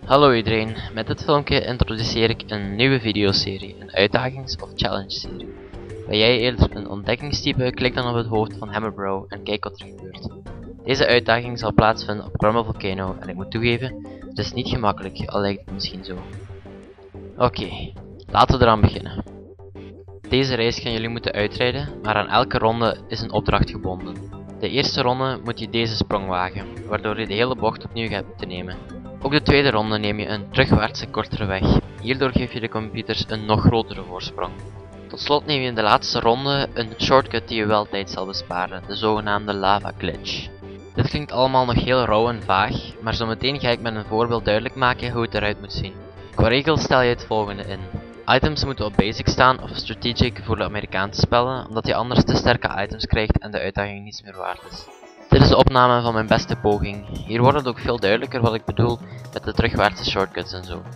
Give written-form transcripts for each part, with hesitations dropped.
Hallo iedereen, met dit filmpje introduceer ik een nieuwe videoserie, een uitdagings- of challenge-serie. Ben jij eerder een ontdekkingstype, klik dan op het hoofd van Hammerbro en kijk wat er gebeurt. Deze uitdaging zal plaatsvinden op Crumble Volcano en ik moet toegeven, het is niet gemakkelijk, al lijkt het misschien zo. Oké, laten we eraan beginnen. Deze reis gaan jullie moeten uitrijden, maar aan elke ronde is een opdracht gebonden. De eerste ronde moet je deze sprong wagen, waardoor je de hele bocht opnieuw gaat moeten nemen. Ook de tweede ronde neem je een terugwaartse kortere weg. Hierdoor geef je de computers een nog grotere voorsprong. Tot slot neem je in de laatste ronde een shortcut die je wel tijd zal besparen, de zogenaamde lava glitch. Dit klinkt allemaal nog heel rauw en vaag, maar zometeen ga ik met een voorbeeld duidelijk maken hoe het eruit moet zien. Qua regels stel je het volgende in. Items moeten op basic staan of strategic voor de Amerikaanse spellen, omdat je anders te sterke items krijgt en de uitdaging niets meer waard is. Dit is de opname van mijn beste poging. Hier wordt het ook veel duidelijker wat ik bedoel met de terugwaartse shortcuts en zo.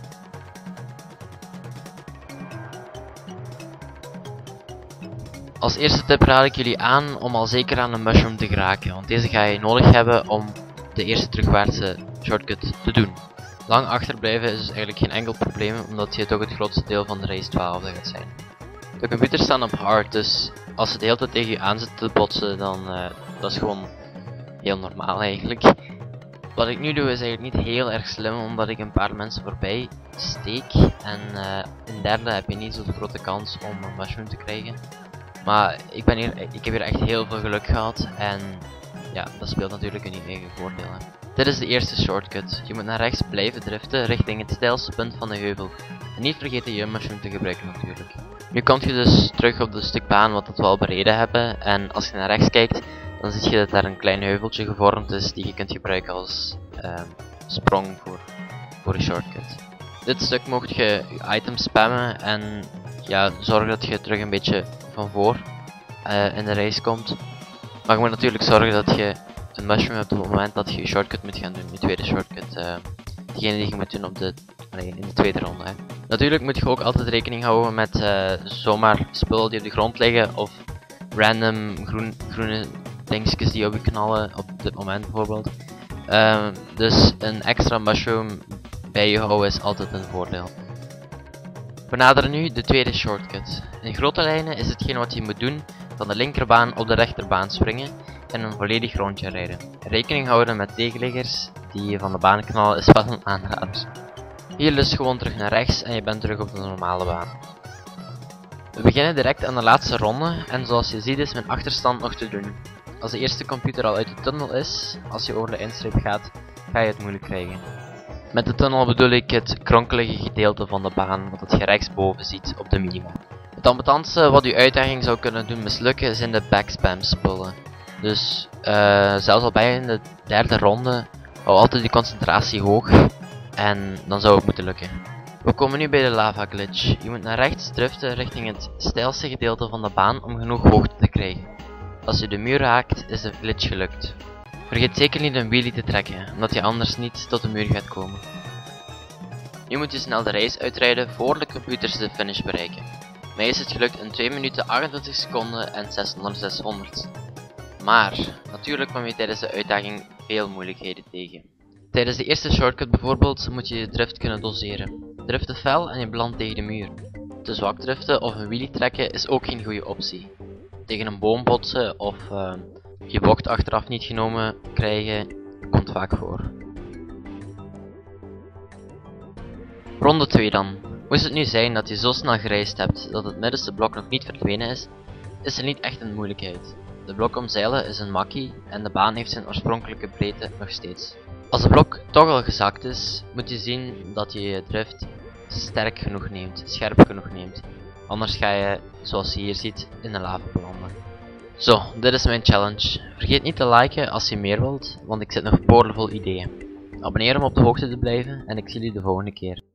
Als eerste tip raad ik jullie aan om al zeker aan een mushroom te geraken, want deze ga je nodig hebben om de eerste terugwaartse shortcut te doen. Lang achterblijven is dus eigenlijk geen enkel probleem, omdat je toch het grootste deel van de race 12 gaat zijn. De computers staan op hard, dus als ze de hele tijd tegen je aan zitten te botsen, dan dat is gewoon heel normaal eigenlijk. Wat ik nu doe is eigenlijk niet heel erg slim, omdat ik een paar mensen voorbij steek. En in derde heb je niet zo'n grote kans om een mushroom te krijgen. Maar ik heb hier echt heel veel geluk gehad en ja, dat speelt natuurlijk in je eigen voordeel. Dit is de eerste shortcut. Je moet naar rechts blijven driften richting het steilste punt van de heuvel. En niet vergeten je mushroom te gebruiken natuurlijk. Nu kom je dus terug op het stuk baan wat we al bereden hebben. En als je naar rechts kijkt, dan zie je dat daar een klein heuveltje gevormd is die je kunt gebruiken als sprong voor je shortcut. Dit stuk mocht je je items spammen en ja, zorg dat je terug een beetje van voor in de race komt. Maar je moet natuurlijk zorgen dat je een mushroom hebt op het moment dat je je shortcut moet gaan doen, je tweede shortcut. Degene die je moet doen in de tweede ronde. Hè. Natuurlijk moet je ook altijd rekening houden met zomaar spullen die op de grond liggen of random groene dingetjes die op je knallen op dit moment bijvoorbeeld. Dus een extra mushroom bij je houden is altijd een voordeel. We naderen nu de tweede shortcut. In grote lijnen is hetgeen wat je moet doen van de linkerbaan op de rechterbaan springen en een volledig rondje rijden. Rekening houden met tegenliggers die je van de baan knallen is wel een aanrader. Hier dus gewoon terug naar rechts en je bent terug op de normale baan. We beginnen direct aan de laatste ronde en zoals je ziet is mijn achterstand nog te doen. Als de eerste computer al uit de tunnel is, als je over de eindstreep gaat, ga je het moeilijk krijgen. Met de tunnel bedoel ik het kronkelige gedeelte van de baan wat je rechtsboven ziet op de minimap. Het ambetantste wat uw uitdaging zou kunnen doen mislukken zijn de backspam spullen. Dus zelfs al ben je in de derde ronde, hou altijd je concentratie hoog en dan zou het moeten lukken. We komen nu bij de lava glitch. Je moet naar rechts driften richting het steilste gedeelte van de baan om genoeg hoogte te krijgen. Als je de muur raakt is de glitch gelukt. Vergeet zeker niet een wheelie te trekken, omdat je anders niet tot de muur gaat komen. Nu moet je snel de race uitrijden voor de computers de finish bereiken. Mij is het gelukt in 2 minuten 28 seconden en 600. Maar, natuurlijk kwam je tijdens de uitdaging veel moeilijkheden tegen. Tijdens de eerste shortcut bijvoorbeeld moet je je drift kunnen doseren. Driften fel en je belandt tegen de muur. Te zwak driften of een wheelie trekken is ook geen goede optie. Tegen een boom botsen of je bocht achteraf niet genomen krijgen komt vaak voor. Ronde 2 dan. Moest het nu zijn dat je zo snel gereisd hebt dat het middenste blok nog niet verdwenen is er niet echt een moeilijkheid. De blok omzeilen is een makkie en de baan heeft zijn oorspronkelijke breedte nog steeds. Als de blok toch al gezakt is, moet je zien dat je je drift sterk genoeg neemt, scherp genoeg neemt. Anders ga je, zoals je hier ziet, in de lava belanden. Zo, dit is mijn challenge. Vergeet niet te liken als je meer wilt, want ik zit nog boordevol ideeën. Abonneer om op de hoogte te blijven en ik zie jullie de volgende keer.